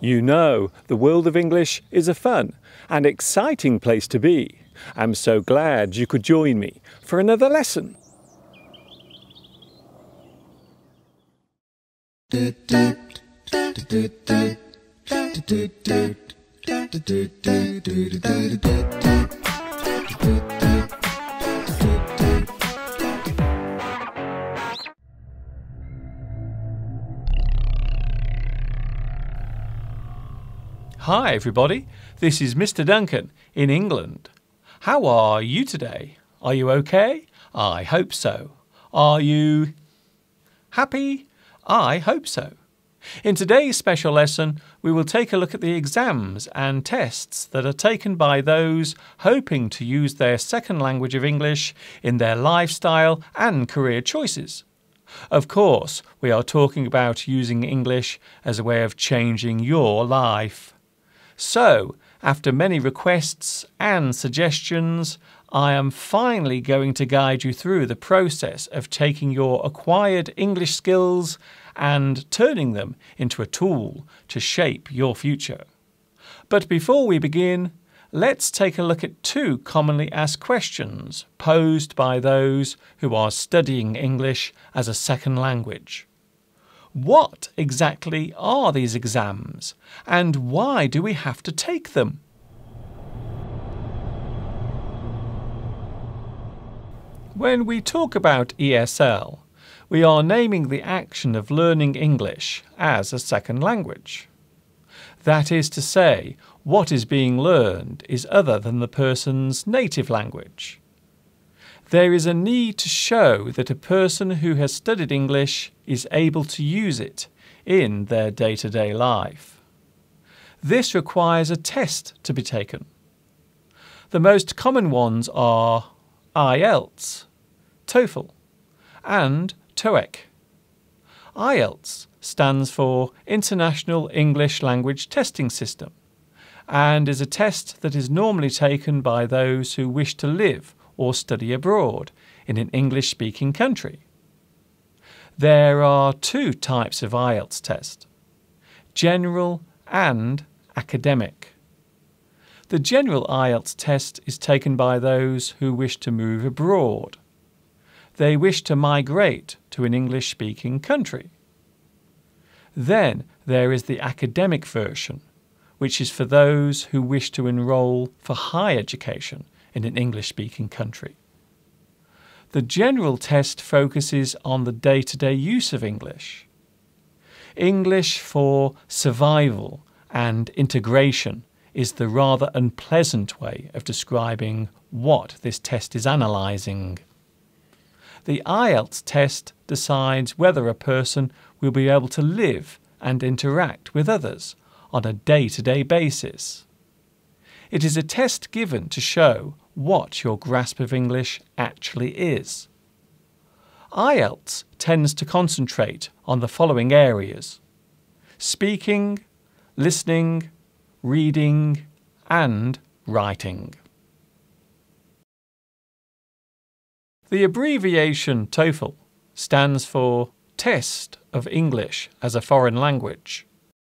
You know, the world of English is a fun and exciting place to be. I'm so glad you could join me for another lesson. Hi everybody, this is Mr. Duncan in England. How are you today? Are you okay? I hope so. Are you happy? I hope so. In today's special lesson, we will take a look at the exams and tests that are taken by those hoping to use their second language of English in their lifestyle and career choices. Of course, we are talking about using English as a way of changing your life. So, after many requests and suggestions, I am finally going to guide you through the process of taking your acquired English skills and turning them into a tool to shape your future. But before we begin, let's take a look at two commonly asked questions posed by those who are studying English as a second language. What exactly are these exams, and why do we have to take them? When we talk about ESL, we are naming the action of learning English as a second language. That is to say, what is being learned is other than the person's native language. There is a need to show that a person who has studied English is able to use it in their day-to-day life. This requires a test to be taken. The most common ones are IELTS, TOEFL, and TOEIC. IELTS stands for International English Language Testing System and is a test that is normally taken by those who wish to live or study abroad in an English-speaking country. There are two types of IELTS test: general and academic. The general IELTS test is taken by those who wish to move abroad. They wish to migrate to an English-speaking country. Then there is the academic version, which is for those who wish to enroll for higher education in an English-speaking country. The general test focuses on the day-to-day use of English. English for survival and integration is the rather unpleasant way of describing what this test is analysing. The IELTS test decides whether a person will be able to live and interact with others on a day-to-day basis. It is a test given to show what your grasp of English actually is. IELTS tends to concentrate on the following areas: speaking, listening, reading, and writing. The abbreviation TOEFL stands for Test of English as a Foreign Language.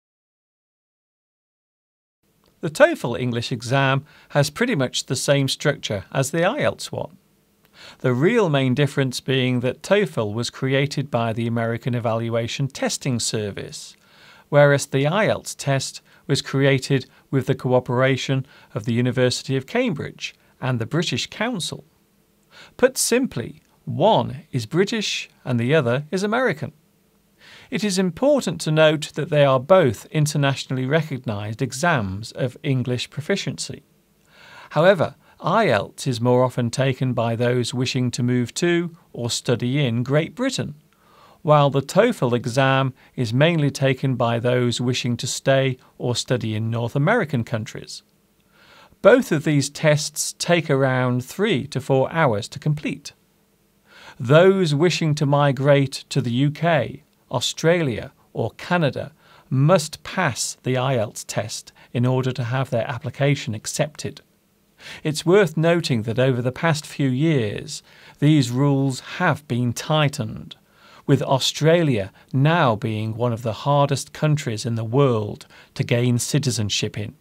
The TOEFL English exam has pretty much the same structure as the IELTS one. The real main difference being that TOEFL was created by the American Evaluation Testing Service, whereas the IELTS test was created with the cooperation of the University of Cambridge and the British Council. Put simply, one is British and the other is American. It is important to note that they are both internationally recognised exams of English proficiency. However, IELTS is more often taken by those wishing to move to or study in Great Britain, while the TOEFL exam is mainly taken by those wishing to stay or study in North American countries. Both of these tests take around 3 to 4 hours to complete. Those wishing to migrate to the UK, Australia or Canada must pass the IELTS test in order to have their application accepted. It's worth noting that over the past few years, these rules have been tightened, with Australia now being one of the hardest countries in the world to gain citizenship in.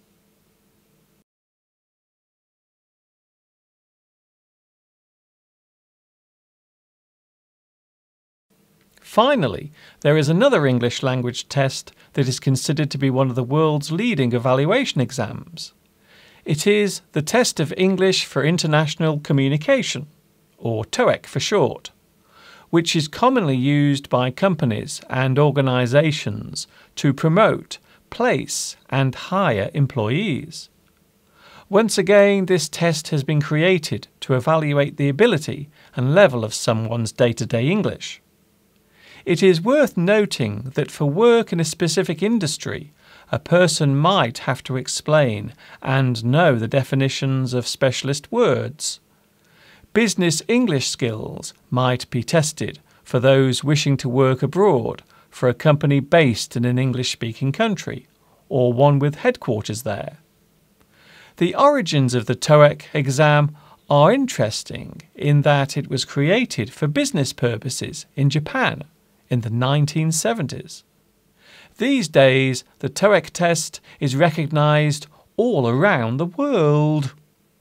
Finally, there is another English language test that is considered to be one of the world's leading evaluation exams. It is the Test of English for International Communication, or TOEIC for short, which is commonly used by companies and organisations to promote, place and hire employees. Once again, this test has been created to evaluate the ability and level of someone's day-to-day English. It is worth noting that for work in a specific industry, a person might have to explain and know the definitions of specialist words. Business English skills might be tested for those wishing to work abroad for a company based in an English-speaking country or one with headquarters there. The origins of the TOEIC exam are interesting in that it was created for business purposes in Japan in the 1970s. These days, the TOEIC test is recognised all around the world.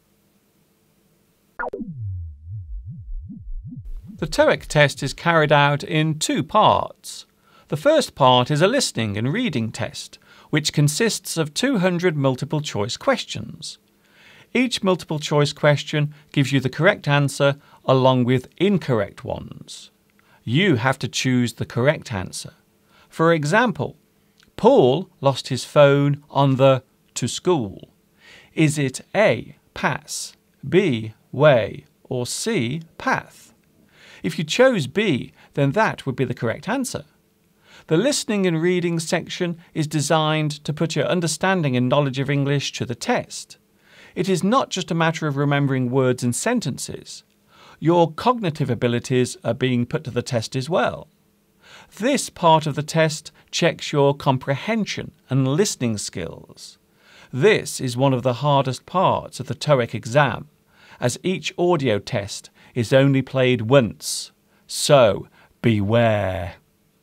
The TOEIC test is carried out in two parts. The first part is a listening and reading test, which consists of 200 multiple choice questions. Each multiple choice question gives you the correct answer along with incorrect ones. You have to choose the correct answer. For example, Paul lost his phone on the to school. Is it A, pass, B, way, or C, path? If you chose B, then that would be the correct answer. The listening and reading section is designed to put your understanding and knowledge of English to the test. It is not just a matter of remembering words and sentences. Your cognitive abilities are being put to the test as well. This part of the test checks your comprehension and listening skills. This is one of the hardest parts of the TOEIC exam, as each audio test is only played once. So, beware.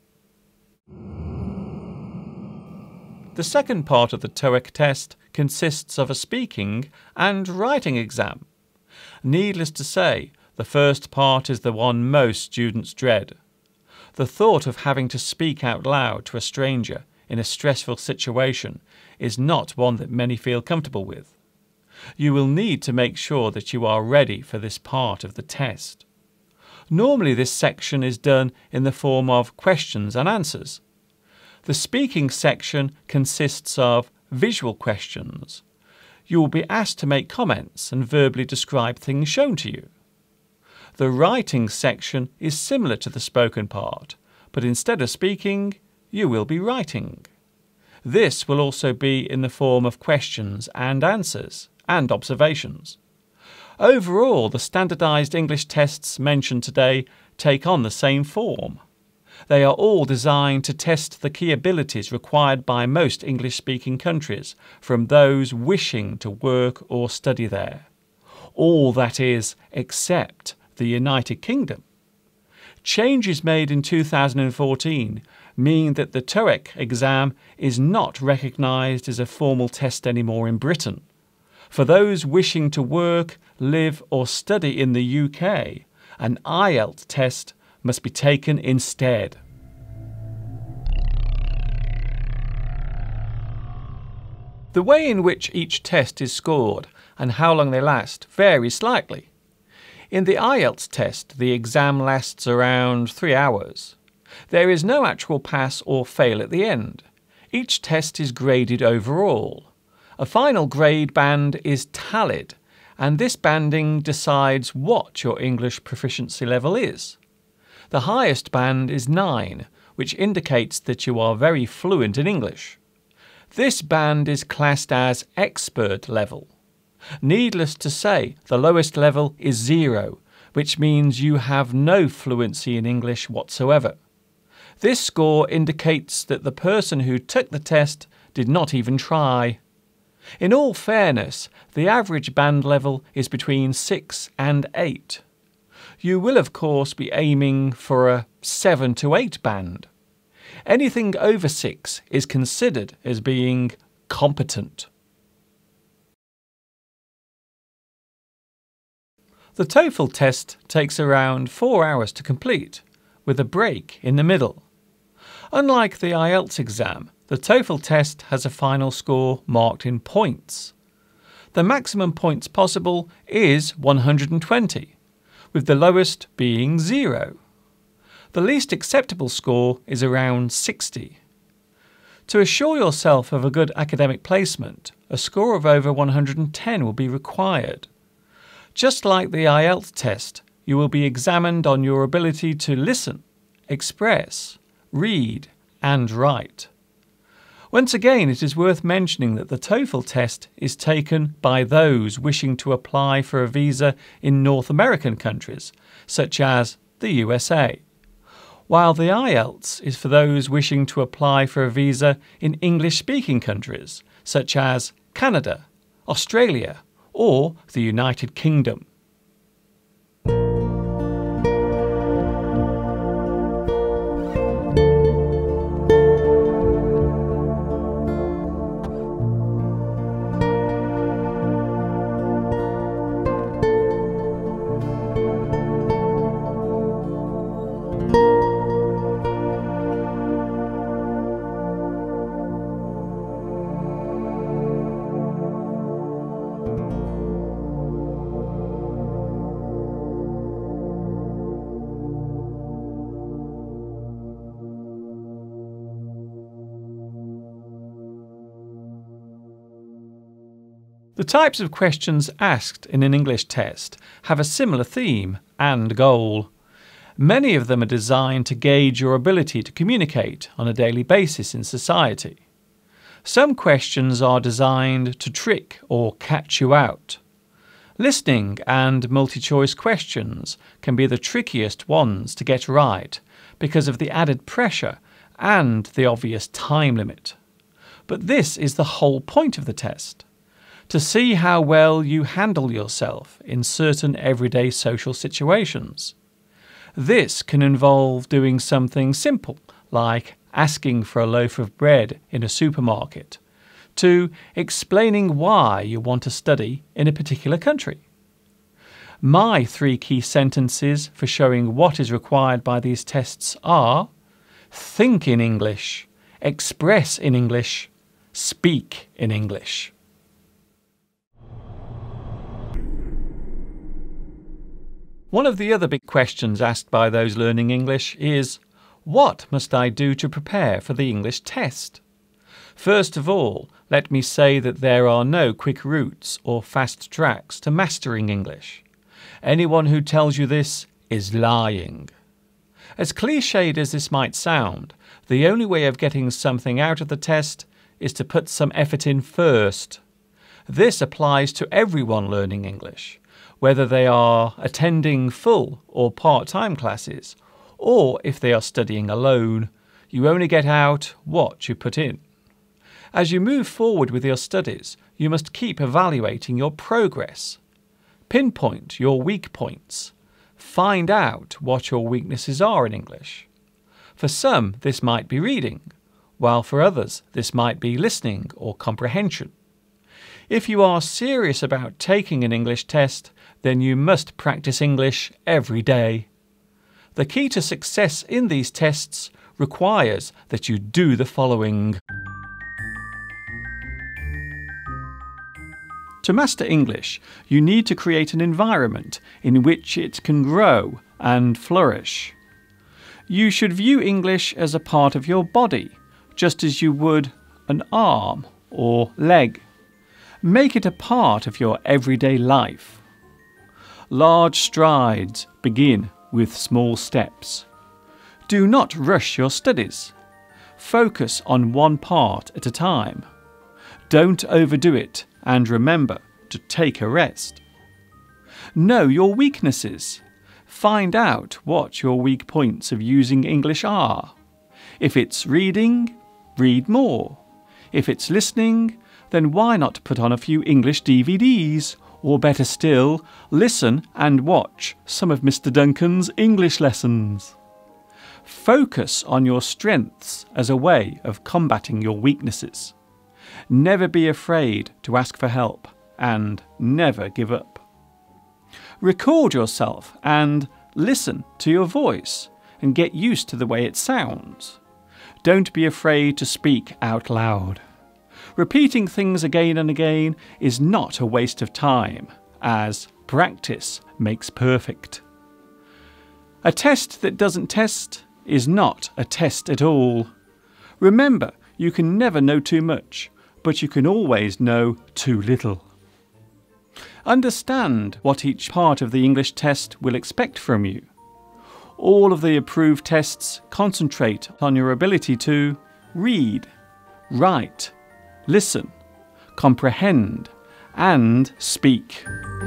The second part of the TOEIC test consists of a speaking and writing exam. Needless to say, the first part is the one most students dread. The thought of having to speak out loud to a stranger in a stressful situation is not one that many feel comfortable with. You will need to make sure that you are ready for this part of the test. Normally this section is done in the form of questions and answers. The speaking section consists of visual questions. You will be asked to make comments and verbally describe things shown to you. The writing section is similar to the spoken part, but instead of speaking, you will be writing. This will also be in the form of questions and answers and observations. Overall, the standardised English tests mentioned today take on the same form. They are all designed to test the key abilities required by most English-speaking countries from those wishing to work or study there. All that is, except the United Kingdom. Changes made in 2014 mean that the TOEIC exam is not recognised as a formal test anymore in Britain. For those wishing to work, live or study in the UK, an IELTS test must be taken instead. The way in which each test is scored and how long they last varies slightly. In the IELTS test, the exam lasts around 3 hours. There is no actual pass or fail at the end. Each test is graded overall. A final grade band is tallied, and this banding decides what your English proficiency level is. The highest band is 9, which indicates that you are very fluent in English. This band is classed as expert level. Needless to say, the lowest level is 0, which means you have no fluency in English whatsoever. This score indicates that the person who took the test did not even try. In all fairness, the average band level is between 6 and 8. You will of course be aiming for a 7 to 8 band. Anything over 6 is considered as being competent. The TOEFL test takes around 4 hours to complete, with a break in the middle. Unlike the IELTS exam, the TOEFL test has a final score marked in points. The maximum points possible is 120, with the lowest being 0. The least acceptable score is around 60. To assure yourself of a good academic placement, a score of over 110 will be required. Just like the IELTS test, you will be examined on your ability to listen, express, read, and write. Once again, it is worth mentioning that the TOEFL test is taken by those wishing to apply for a visa in North American countries, such as the USA, while the IELTS is for those wishing to apply for a visa in English-speaking countries, such as Canada, Australia, or the United Kingdom. The types of questions asked in an English test have a similar theme and goal. Many of them are designed to gauge your ability to communicate on a daily basis in society. Some questions are designed to trick or catch you out. Listening and multi-choice questions can be the trickiest ones to get right because of the added pressure and the obvious time limit. But this is the whole point of the test: to see how well you handle yourself in certain everyday social situations. This can involve doing something simple, like asking for a loaf of bread in a supermarket, to explaining why you want to study in a particular country. My 3 key sentences for showing what is required by these tests are: think in English, express in English, speak in English. One of the other big questions asked by those learning English is, what must I do to prepare for the English test? First of all, let me say that there are no quick routes or fast tracks to mastering English. Anyone who tells you this is lying. As cliched as this might sound, the only way of getting something out of the test is to put some effort in first. This applies to everyone learning English, whether they are attending full or part-time classes, or if they are studying alone. You only get out what you put in. As you move forward with your studies, you must keep evaluating your progress. Pinpoint your weak points. Find out what your weaknesses are in English. For some, this might be reading, while for others, this might be listening or comprehension. If you are serious about taking an English test, then you must practice English every day. The key to success in these tests requires that you do the following. To master English, you need to create an environment in which it can grow and flourish. You should view English as a part of your body, just as you would an arm or leg. Make it a part of your everyday life. Large strides begin with small steps. Do not rush your studies. Focus on one part at a time. Don't overdo it, and remember to take a rest. Know your weaknesses. Find out what your weak points of using English are. If it's reading, read more. If it's listening, then why not put on a few English DVDs Or better still, listen and watch some of Mr. Duncan's English lessons. Focus on your strengths as a way of combating your weaknesses. Never be afraid to ask for help and never give up. Record yourself and listen to your voice and get used to the way it sounds. Don't be afraid to speak out loud. Repeating things again and again is not a waste of time, as practice makes perfect. A test that doesn't test is not a test at all. Remember, you can never know too much, but you can always know too little. Understand what each part of the English test will expect from you. All of the approved tests concentrate on your ability to read, write, listen, comprehend, and speak.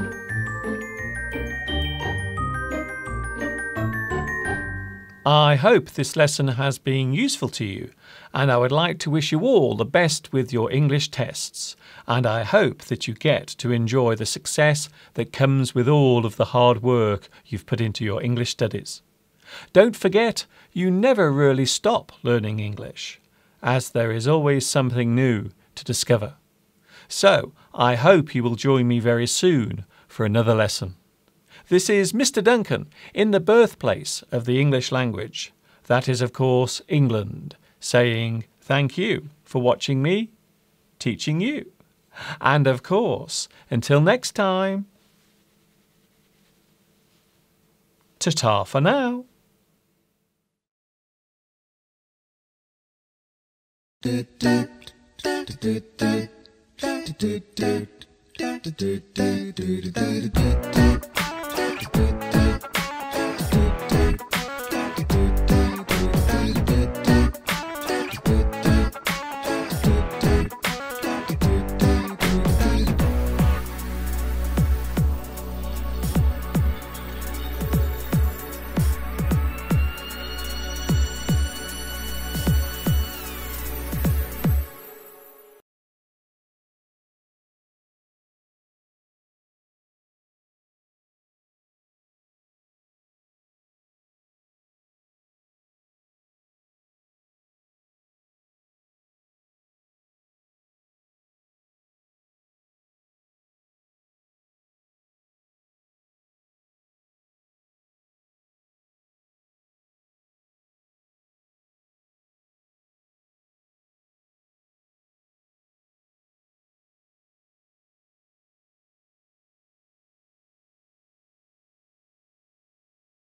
I hope this lesson has been useful to you, and I would like to wish you all the best with your English tests, and I hope that you get to enjoy the success that comes with all of the hard work you've put into your English studies. Don't forget, you never really stop learning English, as there is always something new to discover. So, I hope you will join me very soon for another lesson. This is Mr. Duncan in the birthplace of the English language. That is, of course, England, saying thank you for watching me, teaching you. And of course, until next time, ta-ta for now.